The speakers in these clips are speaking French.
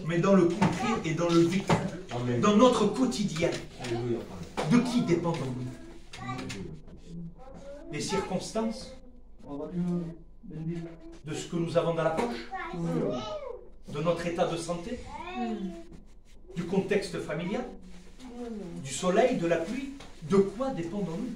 mais dans le concret et dans le vécu, dans notre quotidien. De qui dépendons-nous? Des circonstances? De ce que nous avons dans la poche? De notre état de santé? Du contexte familial? Du soleil, de la pluie? De quoi dépendons-nous?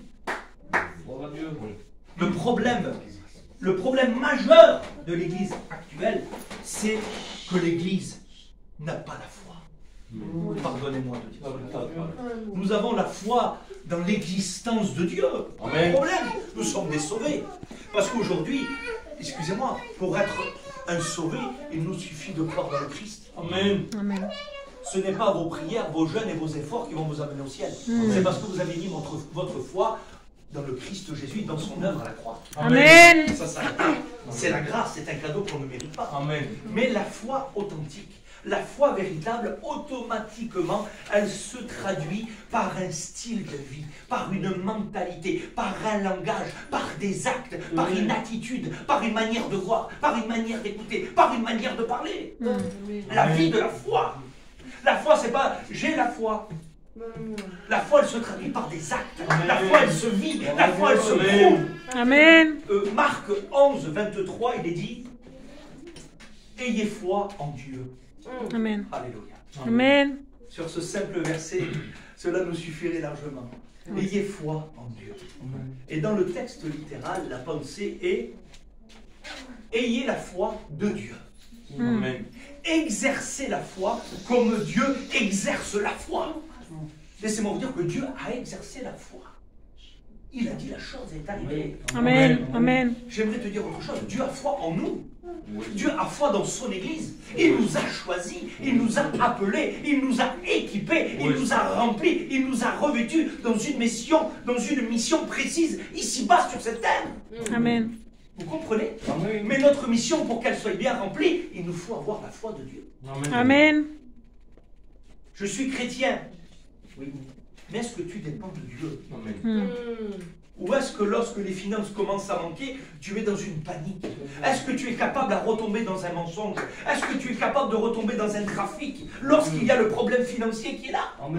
Le problème majeur de l'Église actuelle, c'est que l'Église n'a pas la foi. Pardonnez-moi de dire ça. Nous avons la foi dans l'existence de Dieu. Le problème, nous sommes des sauvés. Parce qu'aujourd'hui, excusez-moi, pour être un sauvé, il nous suffit de croire dans le Christ. Amen. Amen. Ce n'est pas vos prières, vos jeûnes et vos efforts qui vont vous amener au ciel. C'est parce que vous avez mis votre foi dans le Christ Jésus, dans son œuvre à la croix. Amen. Ça s'arrête. C'est la grâce, c'est un cadeau qu'on ne mérite pas. Amen. Mais la foi authentique, la foi véritable, automatiquement, elle se traduit par un style de vie, par une mentalité, par un langage, par des actes, par une attitude, par une manière de voir, par une manière d'écouter, par une manière de parler. La vie de la foi. La foi, c'est pas « j'ai la foi ». La foi, elle se traduit par des actes. La foi, elle se vit. La foi, elle se prouve. Amen. Marc 11, 23, il est dit « Ayez foi en Dieu ». Amen. Alléluia. Amen. Sur ce simple verset, cela nous suffirait largement. Ayez foi en Dieu. Et dans le texte littéral, la pensée est « Ayez la foi de Dieu ». Amen. Exercez la foi comme Dieu exerce la foi. Laissez-moi vous dire que Dieu a exercé la foi. Il a dit la chose est arrivée. Amen. Amen. J'aimerais te dire autre chose. Dieu a foi en nous. Dieu a foi dans son Église. Il nous a choisis, il nous a appelés, il nous a équipés, il nous a remplis, il nous a revêtus dans une mission précise, ici-bas sur cette terre. Amen. Vous comprenez? Amen. Mais notre mission, pour qu'elle soit bien remplie, il nous faut avoir la foi de Dieu. Amen. Amen. Je suis chrétien. Oui. Mais est-ce que tu dépends de Dieu? Amen. Ou est-ce que lorsque les finances commencent à manquer, tu es dans une panique? Est-ce que tu es capable de retomber dans un mensonge? Est-ce que tu es capable de retomber dans un trafic lorsqu'il y a le problème financier qui est là? Amen.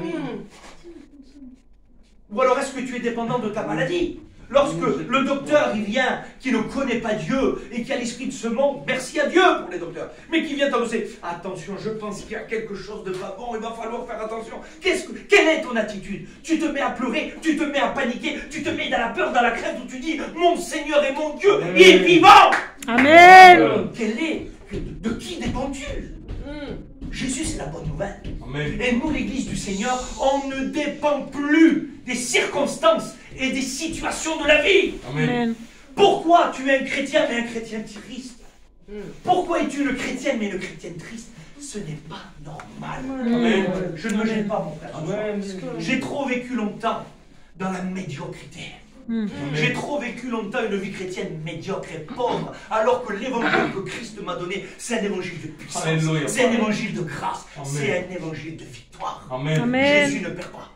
Ou alors est-ce que tu es dépendant de ta maladie? Lorsque le docteur il vient, qui ne connaît pas Dieu et qui a l'esprit de ce monde, merci à Dieu pour les docteurs, mais qui vient t'annoncer, attention, je pense qu'il y a quelque chose de pas bon, il va falloir faire attention. Quelle est ton attitude? Tu te mets à pleurer, tu te mets à paniquer, tu te mets dans la peur, dans la crainte, où tu dis, mon Seigneur et mon Dieu, il est vivant. Amen. De qui dépends-tu? Jésus, c'est la bonne nouvelle. Amen. Et nous, l'Église du Seigneur, on ne dépend plus des circonstances et des situations de la vie. Amen. Pourquoi tu es un chrétien mais un chrétien triste? Pourquoi es-tu une chrétienne mais une chrétienne triste? Ce n'est pas normal. Amen. Je ne me gêne pas, mon frère. J'ai trop vécu longtemps dans la médiocrité. J'ai trop vécu longtemps une vie chrétienne médiocre et pauvre, alors que l'évangile que Christ m'a donné, c'est un évangile de puissance, c'est un évangile de grâce, c'est un évangile de victoire. Amen. Jésus ne perd pas.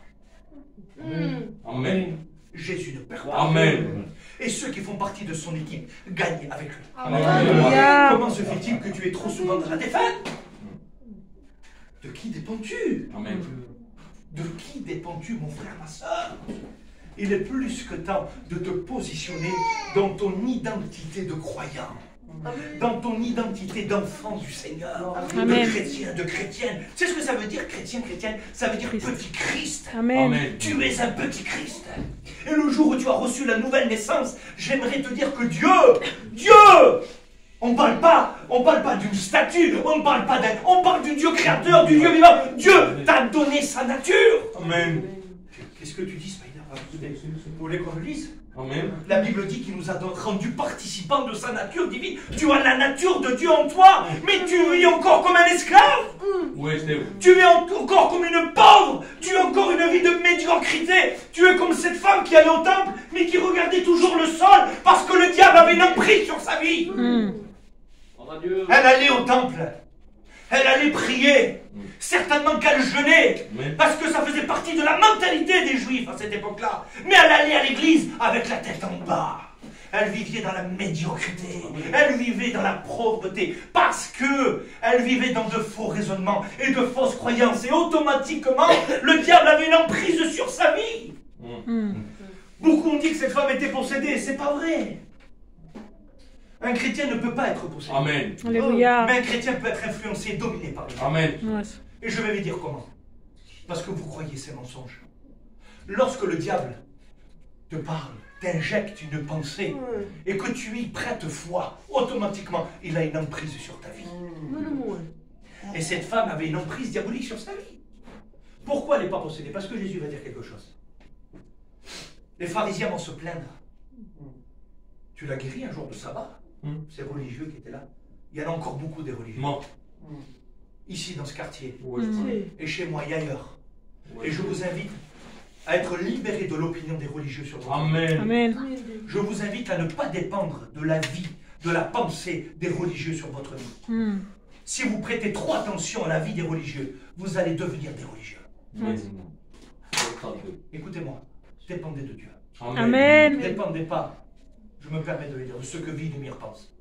Amen. Jésus ne perd pas. Amen. Et ceux qui font partie de son équipe gagnent avec lui. Amen. Comment se fait-il que tu es trop souvent dans la défaite? De qui dépends-tu? Amen. De qui dépends-tu, mon frère, ma soeur? Il est plus que temps de te positionner dans ton identité de croyant, dans ton identité d'enfant du Seigneur, de chrétien, de chrétienne. Tu sais ce que ça veut dire, chrétien, chrétienne? Ça veut dire petit Christ. Amen. Tu es un petit Christ. Et le jour où tu as reçu la nouvelle naissance, j'aimerais te dire que Dieu, on ne parle pas d'une statue, on ne parle pas d'un, on parle du Dieu créateur, du Dieu vivant. Dieu t'a donné sa nature. Amen. Qu'est-ce que tu dis, Spider? Vous voulez qu'on le lise? Amen. La Bible dit qu'il nous a rendu participants de sa nature divine. Tu as la nature de Dieu en toi, mais tu vis encore comme un esclave. Tu vis encore comme une pauvre. Tu as encore une vie de médiocrité. Tu es comme cette femme qui allait au temple, mais qui regardait toujours le sol parce que le diable avait une emprise sur sa vie. Elle allait au temple. Elle allait prier. Certainement qu'elle jeûnait, parce que ça faisait partie de la mentalité des Juifs à cette époque-là. Mais elle allait à l'église avec la tête en bas. Elle vivait dans la médiocrité. Elle vivait dans la pauvreté. Parce que elle vivait dans de faux raisonnements et de fausses croyances. Et automatiquement, le diable avait une emprise sur sa vie. Beaucoup ont dit que cette femme était possédée. C'est pas vrai. Un chrétien ne peut pas être possédé. Amen. Alléluia. Mais un chrétien peut être influencé et dominé par le diable. Amen. Ouais. Et je vais vous dire comment. Parce que vous croyez ces mensonges. Lorsque le diable te parle, t'injecte une pensée et que tu y prêtes foi, automatiquement, il a une emprise sur ta vie. Et cette femme avait une emprise diabolique sur sa vie. Pourquoi elle n'est pas possédée? Parce que Jésus va dire quelque chose. Les pharisiens vont se plaindre. Tu l'as guéri un jour de sabbat? Ces religieux qui étaient là. Il y en a encore beaucoup des religieux. Ici, dans ce quartier. Et chez moi et ailleurs. Et je vous invite à être libéré de l'opinion des religieux sur votre vie. Amen. Amen. Je vous invite à ne pas dépendre de la vie, de la pensée des religieux sur votre vie. Si vous prêtez trop attention à la vie des religieux, vous allez devenir des religieux. Écoutez-moi, dépendez de Dieu. Amen. Ne dépendez pas, je me permets de le dire, de ce que Videmir pense.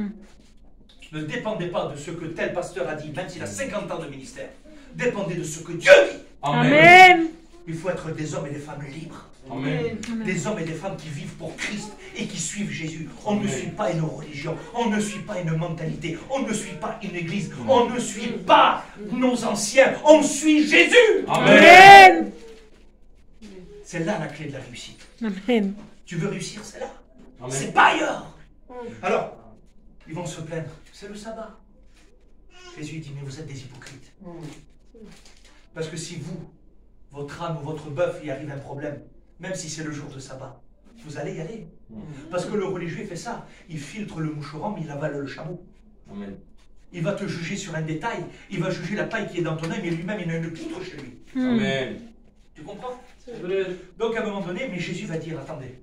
Ne dépendez pas de ce que tel pasteur a dit, même s'il a 50 ans de ministère. Dépendez de ce que Dieu dit. Amen. Il faut être des hommes et des femmes libres. Amen. Des hommes et des femmes qui vivent pour Christ et qui suivent Jésus. On ne suit pas une religion, on ne suit pas une mentalité, on ne suit pas une église, on ne suit pas nos anciens, on suit Jésus. Amen. C'est là la clé de la réussite. Amen. Tu veux réussir, c'est là. Amen. C'est pas ailleurs. Alors, ils vont se plaindre. C'est le sabbat. Jésus dit, mais vous êtes des hypocrites. Parce que si vous, votre âne ou votre bœuf, il arrive un problème, même si c'est le jour de sabbat, vous allez y aller. Parce que le religieux fait ça. Il filtre le moucheron, mais il avale le chameau. Amen. Il va te juger sur un détail. Il va juger la paille qui est dans ton œil, mais lui-même, il a une poutre chez lui. Amen. Tu comprends? Donc à un moment donné, mais Jésus va dire, attendez,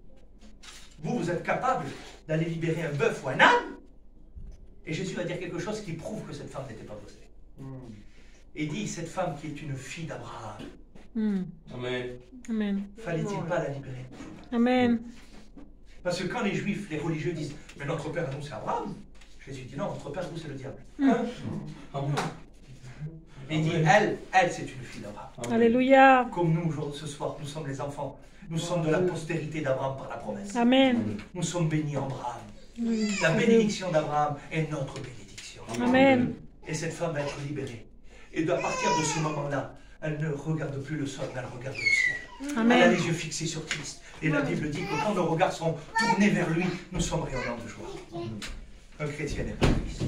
vous êtes capable d'aller libérer un bœuf ou un âne? Et Jésus va dire quelque chose qui prouve que cette femme n'était pas possédée. Et dit, cette femme qui est une fille d'Abraham, Amen. Amen. fallait-il pas la libérer? Amen. Parce que quand les juifs, les religieux disent, mais notre père à nous c'est Abraham, Jésus dit, non, votre père à vous c'est le diable. Amen. Et il dit, elle c'est une fille d'Abraham. Alléluia. Comme nous, aujourd'hui, ce soir, nous sommes les enfants. Nous sommes de la postérité d'Abraham par la promesse. Amen. Nous sommes bénis en Abraham. La bénédiction d'Abraham est notre bénédiction. Amen. Et cette femme va être libérée. Et à partir de ce moment-là, elle ne regarde plus le sol, mais elle regarde le ciel. Elle a Amen. les yeux fixés sur Christ. Et la Bible dit que quand nos regards sont tournés vers lui, nous sommes rayonnants de joie. Un chrétien n'est pas triste.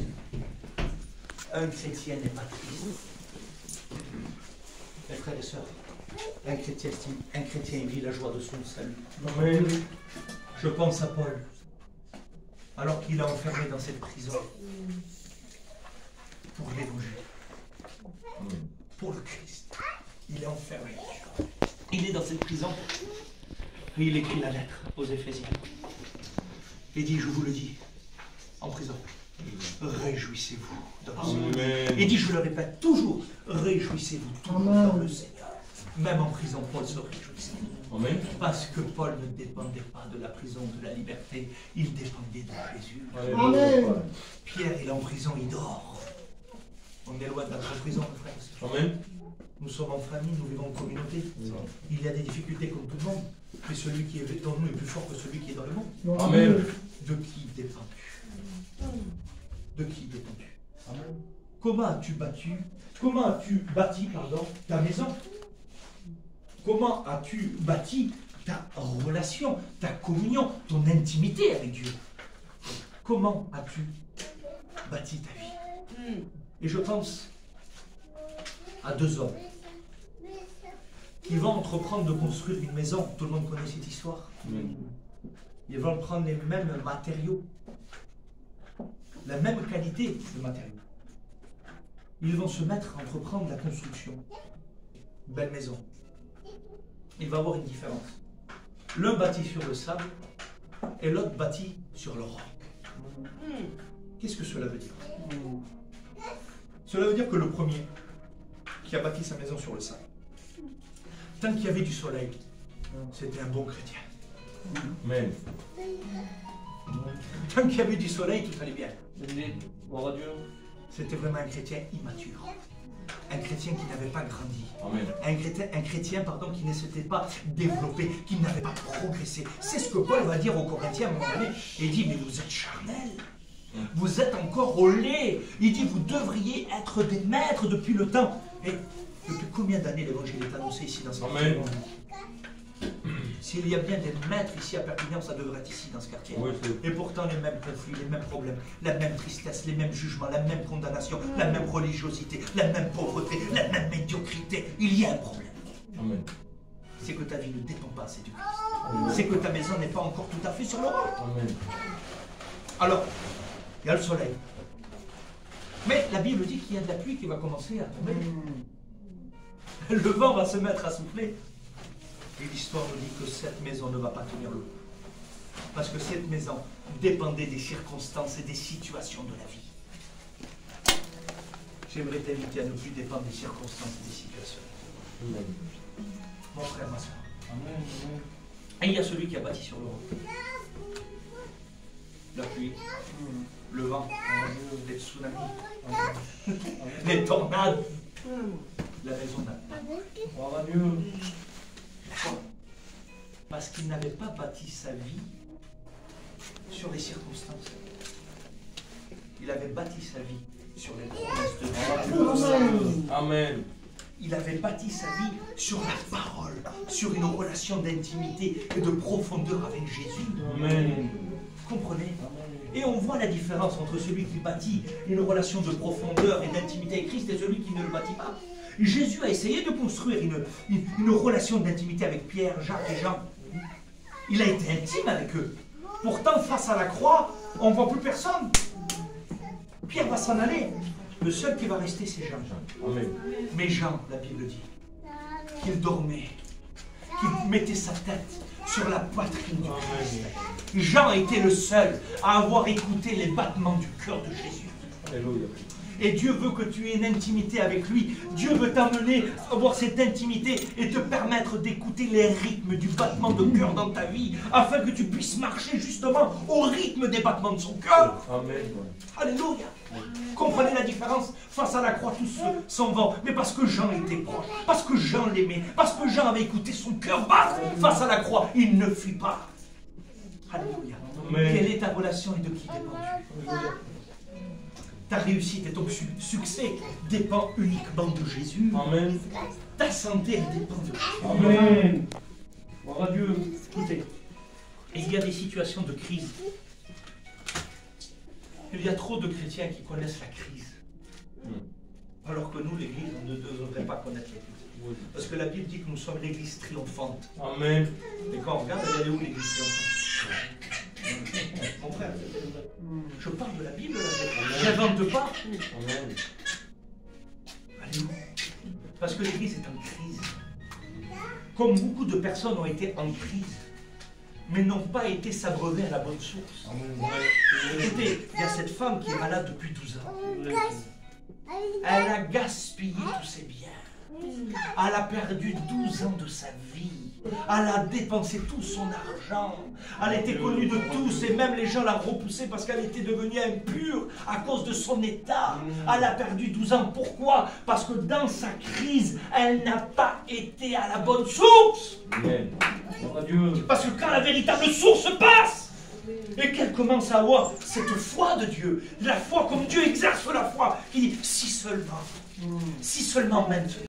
Un chrétien n'est pas triste. Mes frères et sœurs, un chrétien vit la joie de son salut. Amen. Je pense à Paul, alors qu'il est enfermé dans cette prison pour l'évangile, pour le Christ. Il est enfermé. Il est dans cette prison et il écrit la lettre aux Éphésiens. Il dit, je vous le dis, en prison, réjouissez-vous dans le Seigneur. Amen. Il dit, je le répète toujours, réjouissez-vous toujours dans le Seigneur. Même en prison, Paul se réjouissait. Amen. Parce que Paul ne dépendait pas de la prison, de la liberté, il dépendait de Jésus. Amen. Pierre, il est en prison, il dort. On est loin de notre prison, mes frères et sœurs. Amen. Nous sommes en famille, nous vivons en communauté. Il y a des difficultés comme tout le monde, mais celui qui est dans nous est plus fort que celui qui est dans le monde. Amen. De qui dépends-tu? De qui dépends-tu? Comment as-tu bâti ta maison? Comment as-tu bâti ta relation, ta communion, ton intimité avec Dieu? Comment as-tu bâti ta vie? Et je pense à deux hommes qui vont entreprendre de construire une maison. Tout le monde connaît cette histoire. Ils vont prendre les mêmes matériaux, la même qualité de matériaux. Ils vont se mettre à entreprendre la construction. Une belle maison. Il va y avoir une différence. L'un bâtit sur le sable et l'autre bâtit sur le roc. Qu'est-ce que cela veut dire? Cela veut dire que le premier qui a bâti sa maison sur le sable, tant qu'il y avait du soleil, c'était un bon chrétien. Amen. Tant qu'il y avait du soleil, tout allait bien. Gloire à Dieu. C'était vraiment un chrétien immature. Un chrétien qui n'avait pas grandi. Amen. Un chrétien, qui ne s'était pas développé, qui n'avait pas progressé. C'est ce que Paul va dire aux Corinthiens à un moment donné. Il dit, mais vous êtes charnels. Vous êtes encore au lait. Il dit, vous devriez être des maîtres depuis le temps. Et depuis combien d'années l'évangile est annoncé ici dans ce quartier? S'il y a bien des maîtres ici à Perpignan, ça devrait être ici dans ce quartier. Oui, et pourtant les mêmes conflits, les mêmes problèmes, la même tristesse, les mêmes jugements, la même condamnation, la même religiosité, la même pauvreté, la même médiocrité. Il y a un problème. Amen. C'est que ta vie ne dépend pas assez du Christ. C'est que ta maison n'est pas encore tout à fait sur le rang. Amen. Alors, il y a le soleil. Mais la Bible dit qu'il y a de la pluie qui va commencer à tomber. Le vent va se mettre à souffler. Et l'histoire nous dit que cette maison ne va pas tenir le coup. Parce que cette maison dépendait des circonstances et des situations de la vie. J'aimerais t'inviter à ne plus dépendre des circonstances et des situations. Amen. Mon frère, ma soeur. Et il y a celui qui a bâti sur le roc. La pluie, le vent, les tsunamis, les tornades. La maison n'a pas. Gloire à Dieu. Pourquoi? Parce qu'il n'avait pas bâti sa vie sur les circonstances. Il avait bâti sa vie sur les promesses de Dieu. Amen. Il avait bâti sa vie sur la parole, sur une relation d'intimité et de profondeur avec Jésus. Amen. Vous comprenez? Et on voit la différence entre celui qui bâtit une relation de profondeur et d'intimité avec Christ et celui qui ne le bâtit pas. Jésus a essayé de construire une relation d'intimité avec Pierre, Jacques et Jean. Il a été intime avec eux. Pourtant, face à la croix, on ne voit plus personne. Pierre va s'en aller. Le seul qui va rester, c'est Jean. Amen. Mais Jean, la Bible dit, qu'il dormait, qu'il mettait sa tête sur la poitrine du Christ. Jean était le seul à avoir écouté les battements du cœur de Jésus. Alléluia. Et Dieu veut que tu aies une intimité avec lui. Dieu veut t'amener à avoir cette intimité et te permettre d'écouter les rythmes du battement de cœur dans ta vie, afin que tu puisses marcher justement au rythme des battements de son cœur. Amen. Alléluia. Comprenez la différence? Face à la croix, tous s'en vont. Mais parce que Jean était proche, parce que Jean l'aimait, parce que Jean avait écouté son cœur battre face à la croix, il ne fuit pas. Alléluia. Amen. Quelle est ta relation et de qui dépends-tu? Ta réussite et ton succès dépend uniquement de Jésus. Amen. Ta santé elle dépend de Jésus. Amen. Gloire à Dieu. Écoutez, il y a des situations de crise. Il y a trop de chrétiens qui connaissent la crise. Alors que nous, l'Église, on ne devrait pas connaître la crise. Parce que la Bible dit que nous sommes l'Église triomphante. Amen. Et quand on regarde, elle est où l'Église triomphante? Mon frère, je parle de la Bible, là. Je n'invente pas. Amen. Allez où? Parce que l'Église est en crise. Comme beaucoup de personnes ont été en crise, mais n'ont pas été s'abreuver à la bonne source. Écoutez, il y a cette femme qui est malade depuis 12 ans. Elle a gaspillé tous ses biens. Elle a perdu 12 ans de sa vie. Elle a dépensé tout son argent. Elle était connue de tous et même les gens la repoussaient parce qu'elle était devenue impure à cause de son état. Elle a perdu 12 ans. Pourquoi? Parce que dans sa crise, elle n'a pas été à la bonne source. Amen. Gloire à Dieu. Parce que quand la véritable source passe et qu'elle commence à avoir cette foi de Dieu, la foi comme Dieu exerce la foi, qui dit si seulement maintenant.